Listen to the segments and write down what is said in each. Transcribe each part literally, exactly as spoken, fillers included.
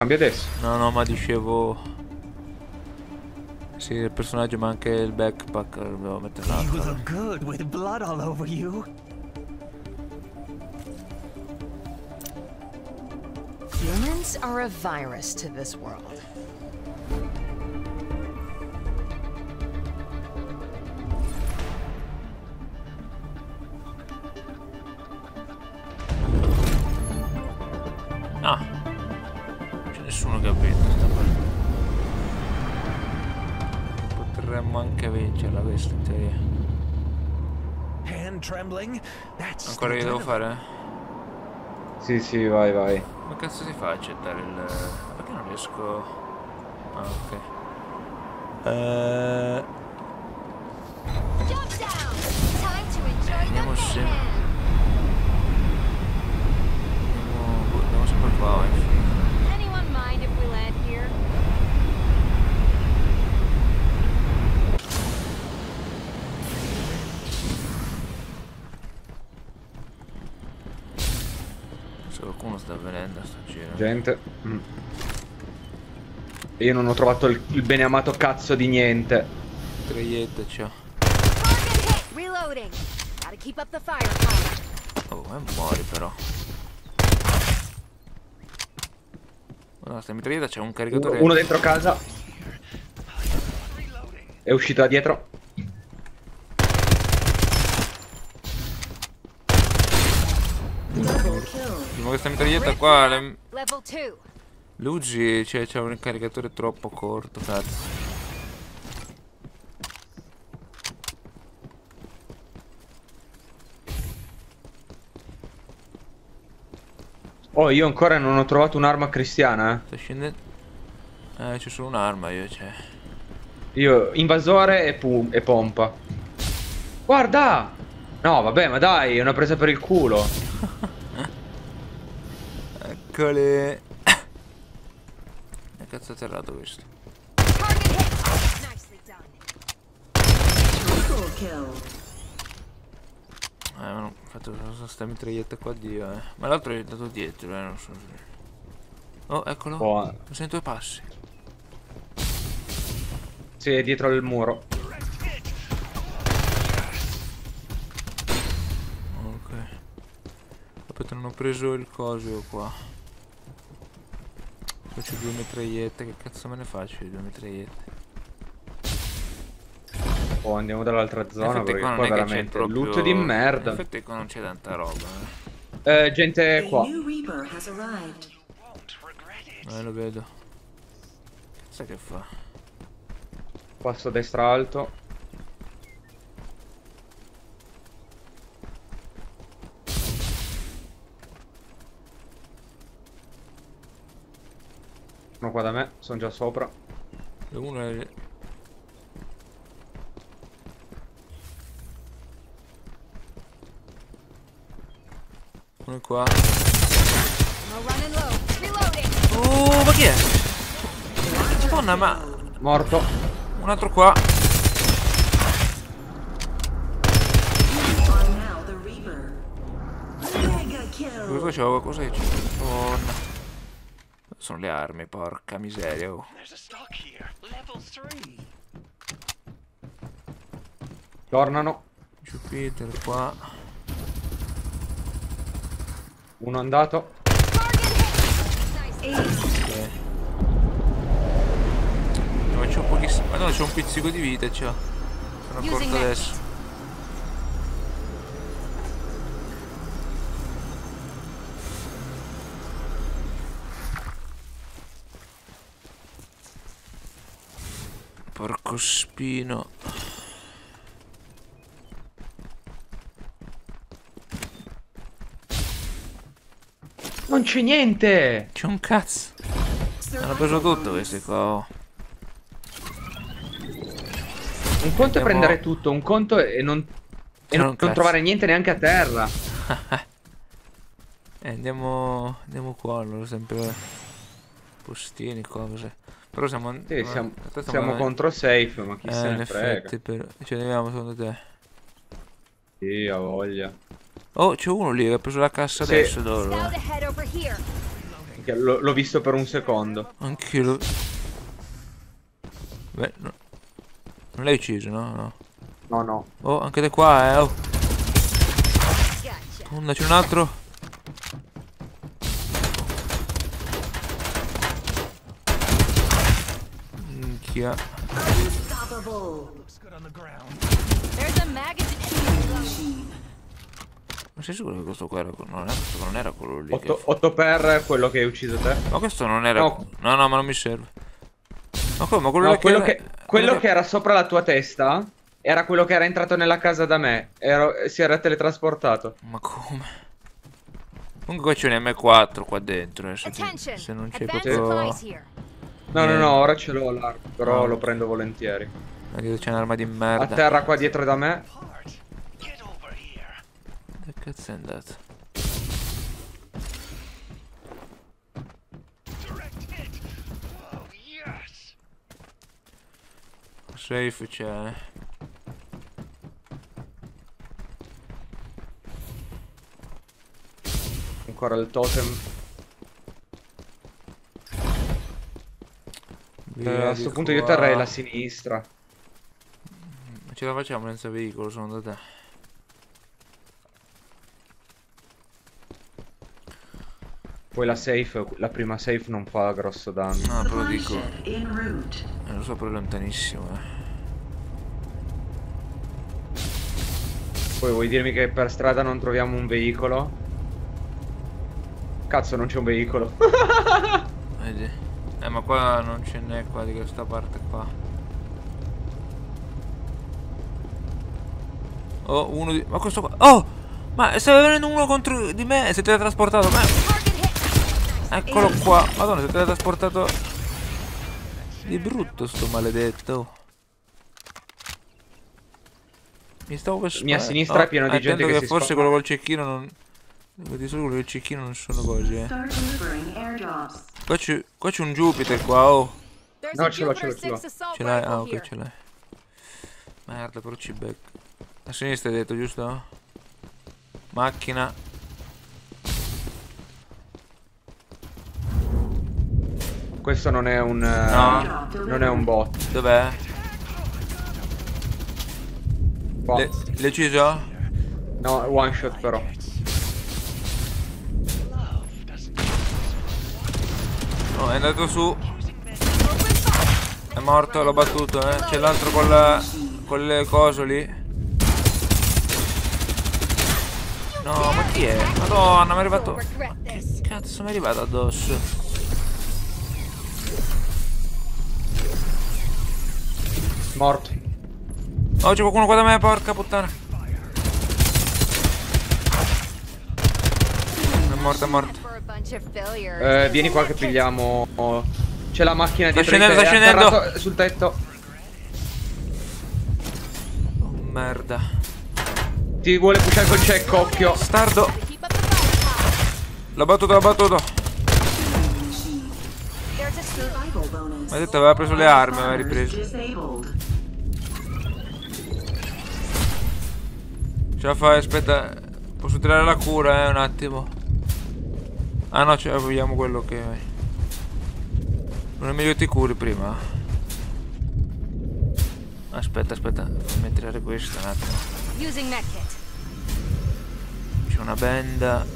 Cambia adesso. No, no, ma dicevo... Sì, il personaggio ma anche il backpack devo mettere You l'altro. look good with blood all over you. Humans are a virus to this world. Ah, non c'è nessuno che ha vinto sta partita. Potremmo anche vincerla questa in teoria. Hand trembling. That's Ancora io devo fare? Sì, sì, vai, vai. Come cazzo si fa a accettare il... Perché non riesco... Ah, ok. Eh... Jump down. Time to enjoy Andiamo the sempre... mayhem. Andiamo... boh, andiamo sempre qua, infine. Anyone mind if we land here? Se qualcuno sta venendo a sto giro. Gente. Mm. Io non ho trovato il, il beneamato cazzo di niente. Treiette c'ho. Target hit. Reloading. Gotta keep up the firepower. Oh, e muori però. No, sta mitraglietta c'è un caricatore. Uno dentro casa. È uscito da dietro. Ma questa mitraglietta qua, le... Level two. Luigi, c'è cioè, un caricatore troppo corto, cazzo. Oh, io ancora non ho trovato un'arma cristiana, Sta scendendo. Eh, c'è solo un'arma io, cioè. eh. Io, invasore e, pu e pompa. Guarda! No, vabbè, ma dai, è una presa per il culo. Eccole. Che cazzo è atterrato questo? Target hit. Nicely done. Triple kill. Eh, ma non ho fatto sta mitraglietta qua Dio, eh. Ma l'altro è andato dietro, eh, non so se... Oh, eccolo. Oh, Lo sento i passi. sì, è dietro il muro. Ok. Aspetta, non ho preso il coso qua. Poi c'ho due mitragliette, che cazzo me ne faccio di due mitragliette? Oh, andiamo dall'altra zona Infatti perché qua qua non è che c'è veramente proprio... loot di merda. In effetti qua non c'è tanta roba, eh. Eh, gente A qua. new Reaper has arrived. Eh, lo vedo. Chissà che fa. Passo a destra alto. Uno qua da me, sono già sopra. Uno è... Uno è qua. No running low. Reloading. Oh, ma chi è? Madonna, ma... Morto. Un altro qua. You are now the Reaper. Mega kill. Cosa c'ho? Qualcosa che c'è? Oh, no. Sono le armi, porca miseria. Oh. Tornano. Jupiter qua. Uno andato. Ok. No, ma c'ho pochissimo. Ma no, c'ho un pizzico di vita, c'ho. Sono accorto adesso. Porco spino. Non c'è niente. C'è un cazzo. Hanno preso tutto questi qua. Oh. Un conto è Andiamo- prendere tutto, un conto è non, e non, un cazzo. non trovare niente neanche a terra. Eh, andiamo. Andiamo qua, allora sempre. Postini qua, cos'è? Però siamo. Sì, ma- siamo, aspetta, siamo ma- contro safe, ma chi Eh, se in ne frega. effetti, però. Ce ne andiamo secondo te? Sì, ha voglia. Oh, c'è uno lì che ha preso la cassa Sì. adesso. Dove? Scout ahead over here. Che l'ho l'ho visto per un secondo. Anch'io lo... Beh, no. Non l'hai ucciso, no? No. No, no. Oh, anche da qua, eh. Oh. Gotcha. Oh, c'è un altro. Minchia. Unstoppable. Looks good on the ground. There's a magazine. Ma sei sicuro che questo qua era... Non era, questo non era quello lì che... otto per quello che hai ucciso te. Ma questo non era... No. No, no, ma non mi serve. Ma come? Ma quello, No, lì quello, era... che, quello che era sopra la tua testa era quello che era entrato nella casa da me. Ero, si era teletrasportato. Ma come? Comunque qua c'è un M quattro qua dentro, eh, se, ti- Attention. se non c'è Advanced proprio... supplies here. No, no, Niente. no, ora ce l'ho l'arco, però No. lo prendo volentieri. Vedi, c'è un'arma di A merda. terra qua dietro da me. Part. Get over here. Che cazzo è andato? Direct hit. Oh, yes. Safe c'è, eh. Ancora il totem. Eh, Via a di sto punto io qua. terrei la sinistra. Ma ce la facciamo senza veicolo, secondo te? Poi la safe, la prima safe non fa grosso danno. No, però Supply dico... ship en route. Eh, lo so, però è lontanissimo, eh. Poi vuoi dirmi che per strada non troviamo un veicolo? Cazzo, non c'è un veicolo. Vedi? Eh, ma qua non ce n'è qua di questa parte qua. Oh, uno di... Ma questo qua... Oh! Ma stava venendo uno contro di me, si è teletrasportato. Ma... Target hit. Eccolo qua. Madonna, si è teletrasportato di brutto sto maledetto. Mi stavo per Mia sparare. sinistra è pieno di attento gente che si forse spara. quello col cecchino non... Di solito quello col cecchino non sono cose, eh. Start delivering airdrops. Qua c'è qua c'è un Jupiter qua, oh. There's No, a ce l'ho, ce l'ho, Jupiter ce l'ho. six assault Ce l'hai? rifle Ah, ok, here. ce l'hai. Merda, però ci becco. A sinistra hai detto, giusto? Macchina. Questo non è un... eh, No. non è un bot. Dov'è? Qua. Le- L'hai ucciso? No, one shot però. No, è andato su. È morto, l'ho battuto, eh. C'è l'altro con la... con le cose lì. No, ma chi è? Madonna, mi è arrivato... Regret this. Cazzo, mi è arrivato addosso. Morto. Oh, c'è qualcuno qua da me, porca puttana. È morto, è morto. For a bunch of failures. Eh, vieni qua che pigliamo. C'è la macchina Sta dietro di scendendo, te, sta è scendendo. atterrato sul tetto. Oh, merda. Ti vuole pushare col check, occhio. Stardo. Keep up the firepower. L'ho battuto, l'ho battuto. There's a Survival bonus. Mi ha detto aveva preso le armi, aveva Farmers ripreso. disabled. Ce la fai, aspetta. Posso tirare la cura, eh, un attimo. Ah no, ce vogliamo quello che... Non è meglio ti curi prima? Aspetta, aspetta. Fammi tirare questo un attimo. using medkit. C'è una benda.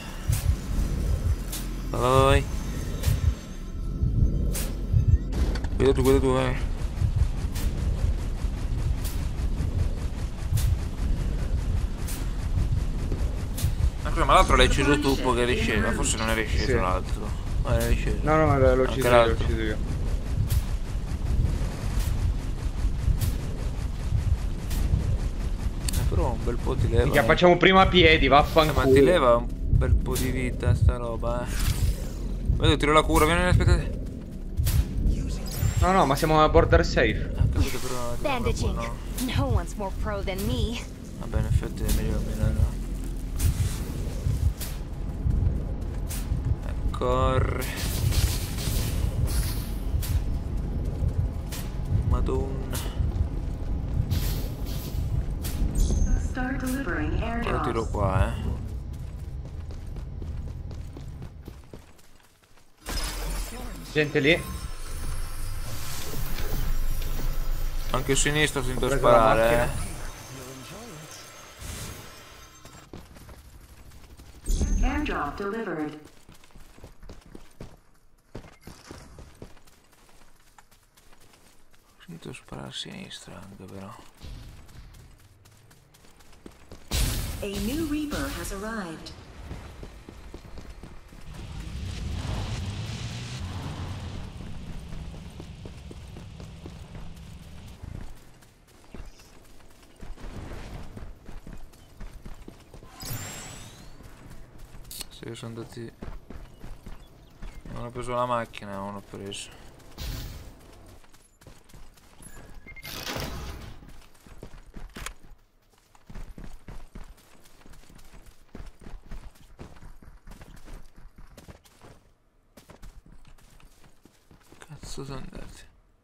Vai, vai, vai. Guida tu, guida tu, eh. Ma ma l'altro l'hai ucciso tu, poi che eri sceso. Forse non eri sceso Sì. l'altro. Ma eri sceso. No, no, l'ho Anche ucciso io, l'ho l'altro. ucciso io. Eh, però un bel po' ti leva. Minchia, eh. facciamo prima a piedi, Eh, ma vaffanculo. ti leva un bel po' di vita sta roba, eh. Vedo, tiro la cura, vieni, aspettate. No, no, ma siamo a border safe. Ah, capito, però... Bandaging. No. No one's more pro than me. Vabbè, in effetti è meglio almeno, no? Corre. Madonna. Start delivering Lo tiro airdrops. qua, eh. Gente lì. Anche a sinistra ho sentito Preso la sparare, macchina. eh. Airdrop delivered. Ho sentito sparare a sinistra anche però. A new Reaper has arrived. Sì, sono andati. Non ho preso la macchina, non ho preso. Cazzo sono andati?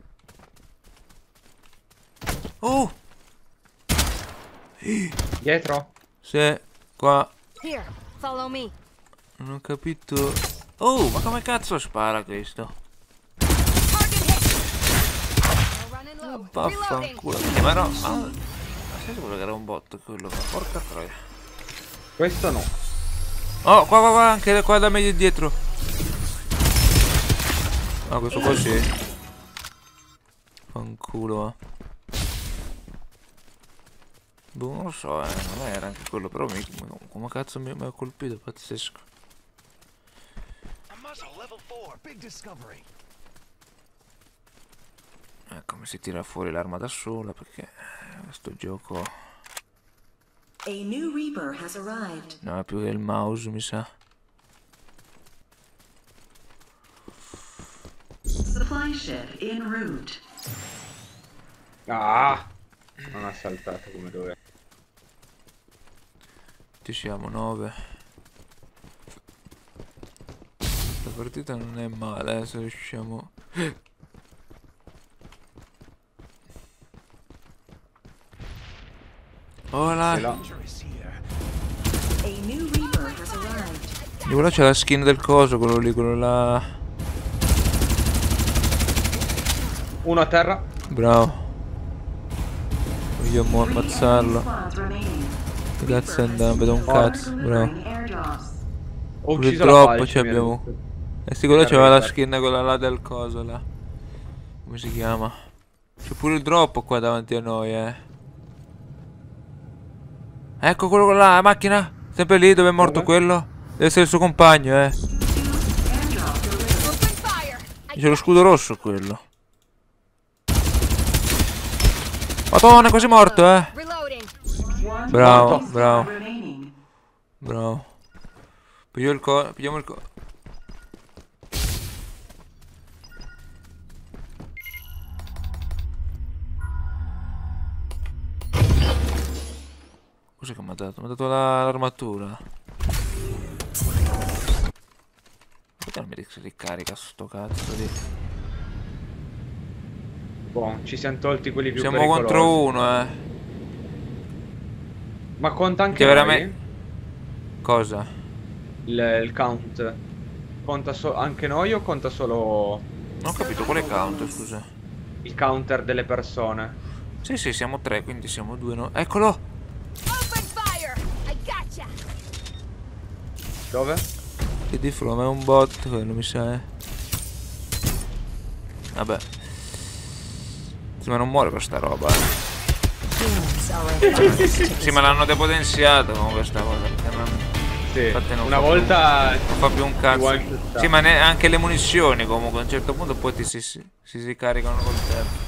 Oh! Dietro. Sì, qua. Here, follow me. Non ho capito. Oh, ma come cazzo spara questo? Target hit. We're running low. Reloading. Vaffanculo. Eh, ma no, ma... ma sei sicuro che era un bot quello? Porca troia. Questo no. Oh, qua, qua, qua, anche qua da me dietro. Ah, questo qua sì. Fanculo, eh. Boh, non lo so, eh, non era anche quello, però mi, come cazzo mi, mi ha colpito, pazzesco. A muzzle level four. Big discovery. Ecco, mi si tira fuori l'arma da sola perché questo gioco A new Reaper has arrived. non è più che il mouse, mi sa. Supply ship en route. Ah! Non ha saltato come doveva. Ci siamo, nove. La partita non è male, eh, se riusciamo. Hola. Ce l'ho. Dangerous here. A new Reaper has arrived. Di quello c'è la skin del coso, quello lì, quello là. Uno a terra. Bravo. Voglio mo- ammazzarlo. Squads remaining. Che cazzo è andato? Vedo un cazzo. Bravo. Delivering airdrops. Ho Pure ucciso la troppo falce, ci mi ha abbiamo. detto. E sti quello c'aveva la Arriva. skin quella là del coso là. Come si chiama? C'è pure il drop qua davanti a noi, eh. Ecco quello là, la macchina. Sempre lì dove è morto Dove? quello. Deve essere il suo compagno, eh. Airdrop delivered. Open fire. I C'è lo scudo rosso quello. Madonna, è quasi morto, eh. Reloading. One Bravo, squad bravo. remaining. Bravo. Piglio il co... Pigliamo il co... Cos'è che mi ha dato? Mi ha dato la- l'armatura. Perché non mi ri- si ricarica sto cazzo di... Boh, ci siamo tolti quelli più Siamo pericolosi. contro uno, eh. Ma conta anche Che noi? veramente... Cosa? Il, il count. Conta so- anche noi o conta solo Non ho capito, quale count, scusa. il counter delle persone? Sì, sì, siamo tre, quindi siamo due, no? Eccolo! Open fire. I gotcha. Dove? Che di fronte è un bot, quello mi sa, eh. Vabbè. Sì, ma non muore questa roba, eh. Humans are a virus to Sì, this ma l'hanno depotenziato con questa cosa. Perché non, Sì. infatti non Una fa più- volta non fa più un cazzo. one shot. Sì, ma ne- anche le munizioni comunque a un certo punto poi ti si, si, si, si caricano col tempo.